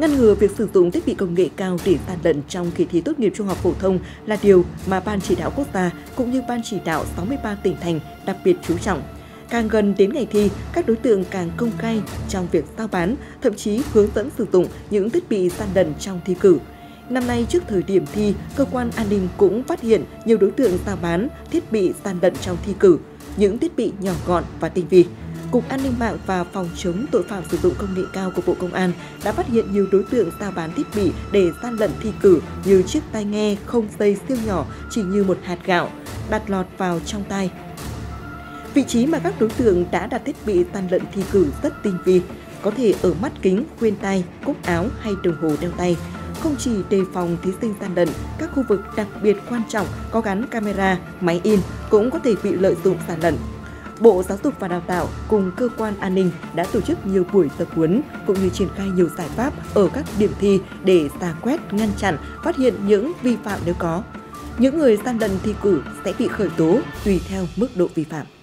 Ngăn ngừa việc sử dụng thiết bị công nghệ cao để gian lận trong kỳ thi tốt nghiệp trung học phổ thông là điều mà Ban Chỉ đạo Quốc gia cũng như Ban Chỉ đạo 63 tỉnh thành đặc biệt chú trọng. Càng gần đến ngày thi, các đối tượng càng công khai trong việc giao bán, thậm chí hướng dẫn sử dụng những thiết bị gian lận trong thi cử. Năm nay, trước thời điểm thi, cơ quan an ninh cũng phát hiện nhiều đối tượng giao bán thiết bị gian lận trong thi cử, những thiết bị nhỏ gọn và tinh vi. Cục An ninh mạng và Phòng chống tội phạm sử dụng công nghệ cao của Bộ Công an đã phát hiện nhiều đối tượng giao bán thiết bị để gian lận thi cử như chiếc tai nghe không dây siêu nhỏ chỉ như một hạt gạo, đặt lọt vào trong tai. Vị trí mà các đối tượng đã đặt thiết bị gian lận thi cử rất tinh vi, có thể ở mắt kính, khuyên tai, cúc áo hay đồng hồ đeo tay. Không chỉ đề phòng thí sinh gian lận, các khu vực đặc biệt quan trọng có gắn camera, máy in cũng có thể bị lợi dụng gian lận. Bộ Giáo dục và Đào tạo cùng cơ quan an ninh đã tổ chức nhiều buổi tập huấn cũng như triển khai nhiều giải pháp ở các điểm thi để rà quét, ngăn chặn, phát hiện những vi phạm nếu có. Những người gian lận thi cử sẽ bị khởi tố tùy theo mức độ vi phạm.